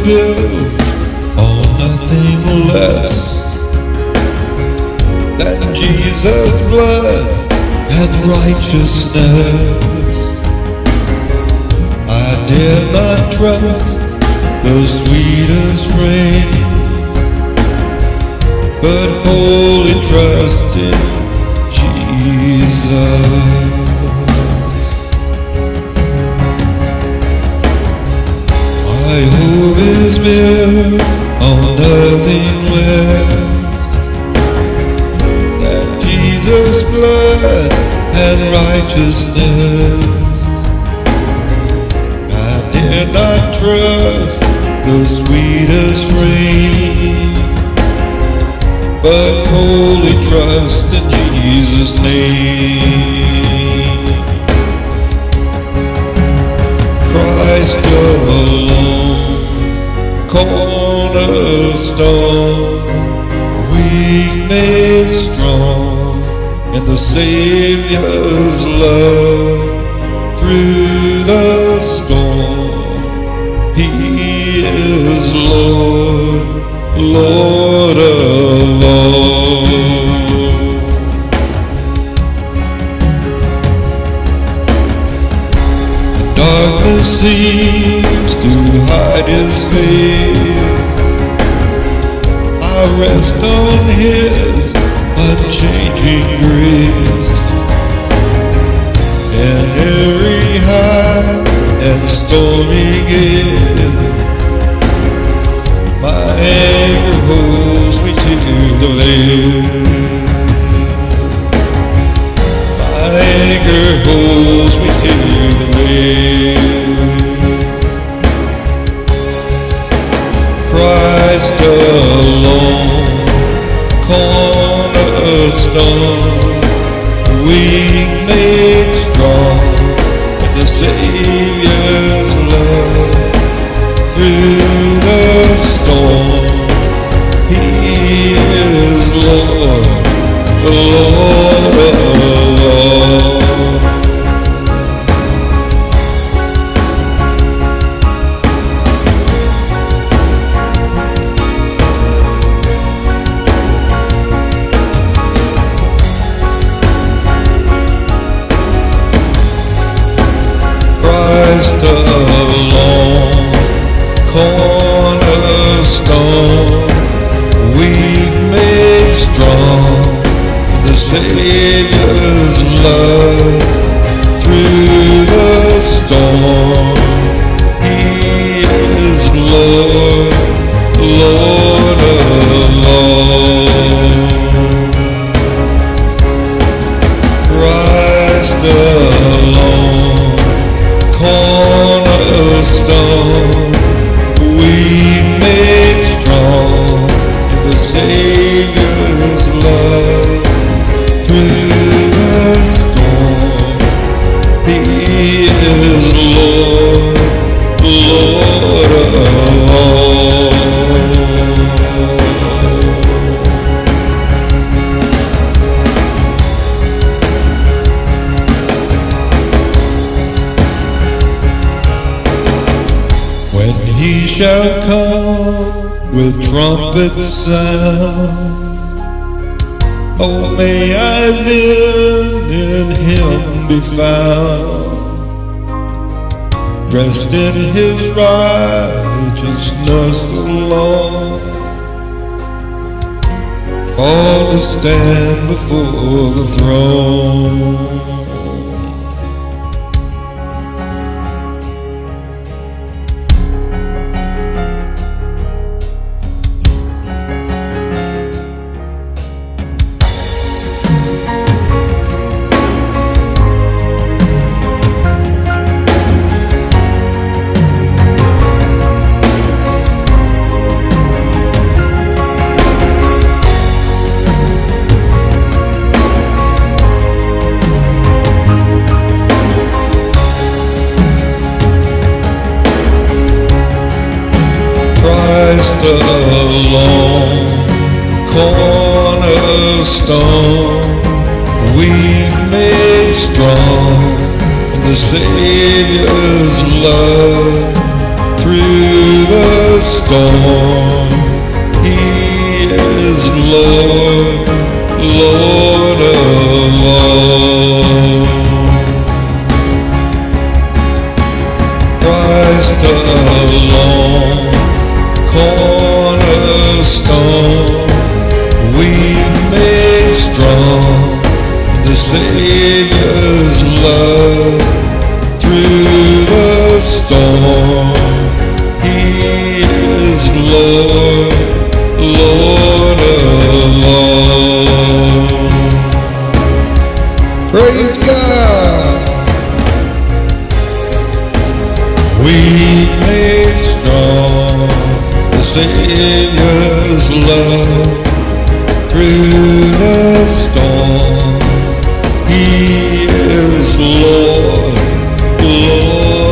built on nothing less than Jesus' blood and righteousness. I dare not trust the sweetest frame, but wholly trust in Jesus. My hope is built on nothing less than Jesus' blood and righteousness. I dare not trust the sweetest frame, but wholly trust in Jesus' name. Christ alone, cornerstone, weak made strong in the Savior's love. Through the storm, He is Lord, Lord of all. Darkness seems to hide His face. I rest on His unchanging grace. In every high and stormy gale, my anchor holds me to the land. My anchor holds me to the land. Christ alone, cornerstone, weak made strong in the Savior's love. Through the storm, He is Lord, the Lord of all. Christ alone, cornerstone, weak made strong in the Savior's love. Through the storm, He is Lord, Lord of all. Christ alone, cornerstone, weak made strong in the Savior's love. Through the storm, He is Lord, Lord of all. When He shall come with trumpet sound, oh, may I then in Him be found, dressed in His righteousness alone, for to stand before the throne. Christ alone, cornerstone, weak made strong in the Savior's love. through the storm. He is Lord, Lord of all. Christ alone, cornerstone, we made strong. The Savior's love through the storm. He is Lord, Lord of all. Praise God. We made strong. The Savior's love through the storm. He is Lord, Lord